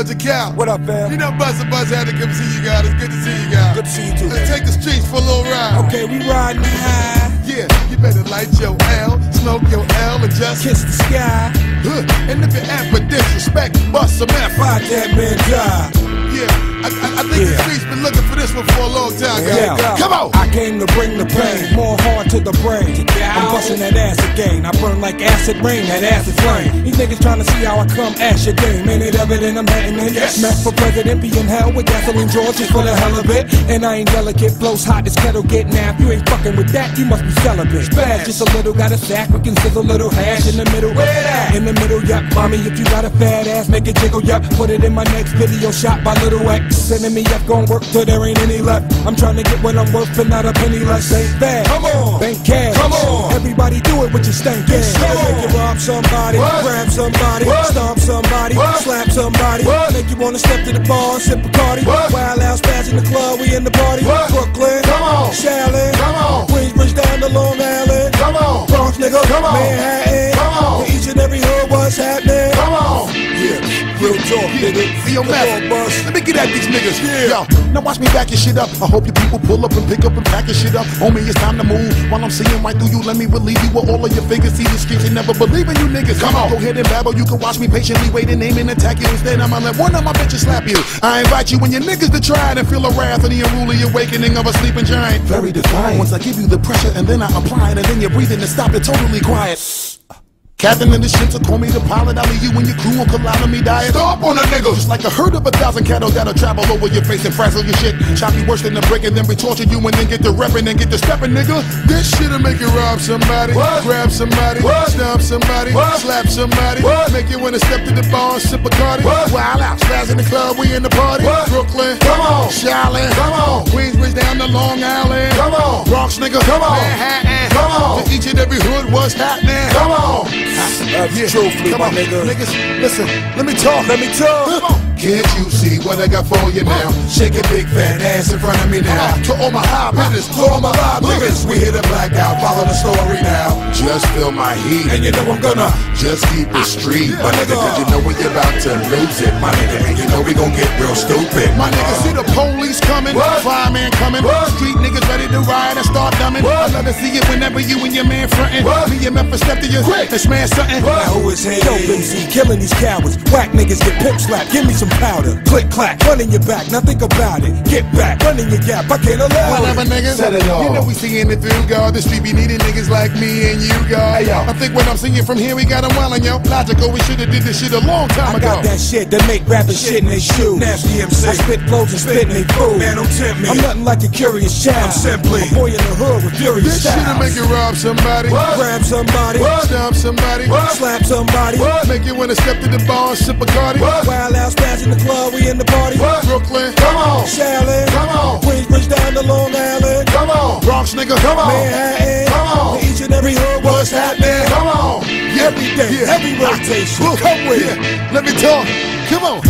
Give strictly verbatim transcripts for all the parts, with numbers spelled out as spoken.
L to Cal. What up, fam? You know Buzz Buzz had to come see you guys. It's good to see you guys. Good to see you too. Let's take the streets for a little ride. Okay, we riding high. Yeah, you better light your L, smoke your L, and just kiss the sky. Huh. And if you act for disrespect, bust some F. Fight that man die. Yeah, I, I, I think Yeah. the streets been looking for this one for a long time, guys. Yeah. Come on! I came to bring the pain, more hard to the brain. I'm busting that ass again. I burn like acid rain, that acid flame. These niggas trying to see how I come ash your game. Ain't it evident I'm heading in? Yes. Smack for president, be in hell with gasoline George just for the hell of it. And I ain't delicate, blows hot, this kettle get napped. You ain't fucking with that, you must be celibate. Bad, just a little, got a sack, we can sizzle a little hash in the middle. Where that? In the middle, yup. Mommy, if you got a fat ass, make it jiggle, yup. Put it in my next video shot by Little X. Sending me up, gon' work till there ain't any left. I'm trying to get what I'm worth and not a penny less. Ain't bad. Come on! Bank cash. Come on! Everybody do it with your stank ass. Come on! Make you rob somebody, What? grab somebody, What? stomp somebody, What? slap somebody, What? make you wanna step to the bar and sip a Cardi. What? Wild out spaz in the club, we in the party. What? Brooklyn, Come on! Shaolin, Come on! Queensbridge down to Long Island, Come on! Bronx nigga, Come on! Manhattan, Come on! in each and every hood, what's happening? Come on! Yeah, real talk, nigga. See your Come mouth. on, boss. Let me get at these niggas. Yeah. Yo, now watch me back your shit up. I hope you people pull up and pick up and pack your shit up. Homie, it's time to move. While I'm seeing right through you, let me relieve you with all of your figures. See the streets, you never believe in you niggas. Come on, go ahead and babble. You can watch me patiently wait and aim and attack you. Instead, I'ma let one of my bitches slap you. I invite you and your niggas to try it and feel the wrath of the unruly awakening of a sleeping giant. Very defiant. Once I give you the pressure and then I apply it, and then you're breathing and stop it totally quiet. Captain in the ship, so call me the pilot. I'll leave you and your crew will collide on me diet. Stop on a nigga! Just like a herd of a thousand cattle that'll travel over your face and frazzle your shit. Chop you worse than the brick and then we torture you and then get to reppin' and get to steppin', nigga. This shit'll make you rob somebody, what? Grab somebody, what? Stomp somebody, what? Slap somebody, what? Make you wanna step to the bar and sip a Cardi. What? Wild out, spaz in the club, we in the party. What? Brooklyn, come on, Shaolin, come on, Queensbridge down to Long Island, come on, Bronx nigga, come on, Manhattan, come on, to each and every hood, what's happening? Come on. That's Yeah. truthfully, Come my on, nigga. niggas, listen, let me talk. Let me talk. Come on. Can't you see what I got for you now? Shake your big fat ass in front of me now. To all my high business, to all my live niggas, we hit a blackout, follow the story now. Just feel my heat, And you know I'm gonna just keep it street, my nigga, cause you know we about to lose it, my nigga, and you know we gon' get real stupid. My nigga, see the police coming, fireman coming, street niggas ready to riot and start dumbing. I love to see it whenever you and your man frontin'. Me and Memphis step to you and smash something. Now who is here? Dope M C, killing these cowards. Whack niggas get pimp slapped. Give me some powder. Click clack, run in your back. Now think about it. Get back, run in your gap. I can't allow Whatever, it. niggas. Set it off. You know we seeing it through, God. The street be needing niggas like me and you, God. Hey, yo. I think when I'm singing from here, we got them wildin', yo. Logical, we shoulda did this shit a long time I ago. got that shit that make rappers shit in they shoes. Nasty M C. I spit flows and spit in they food. Man, don't tempt me. I'm nothing like a curious child. I'm simply a boy in the hood with furious This shit'll styles. make you rob somebody, Grab somebody, stomp somebody, slap somebody, make you wanna step to the bar and sip a Cardi. wild out spaz in the club, we in the party. Brooklyn, come on, Shaolin, come on, Queensbridge down to Long Island, come on, Bronx nigga, come on, Manhattan, come on, each and every hood, what's happening? come on, Every day, yeah. every rotation, Woo. come with Yeah. it. Let me talk, come on.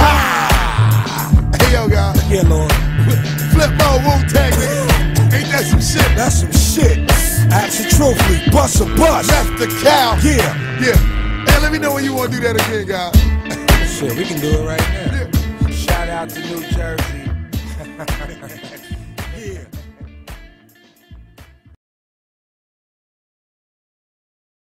Ah. Hey yo, guys, Yeah, Lord, flip my Wu-Tang nigga. Ain't that some shit? that's some shit. Absolutely, bust a bust. Left the cow. Yeah, Yeah. Hey, let me know when you want to do that again, guys. shit, we can do it right now. Yeah. Shout out to New Jersey.